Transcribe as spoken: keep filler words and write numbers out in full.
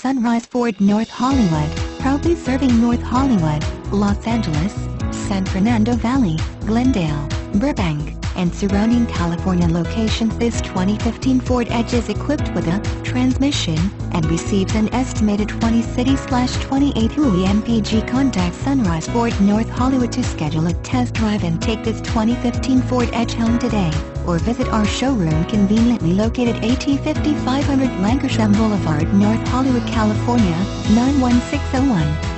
Sunrise Ford North Hollywood, proudly serving North Hollywood, Los Angeles, San Fernando Valley, Glendale, Burbank, and surrounding California locations. This twenty fifteen Ford Edge is equipped with a transmission and receives an estimated twenty city twenty-eight U E M P G. Contact Sunrise Ford North Hollywood to schedule a test drive and take this twenty fifteen Ford Edge home today, or visit our showroom conveniently located at fifty-five hundred Lankershim Boulevard, North Hollywood, California, nine one six zero one.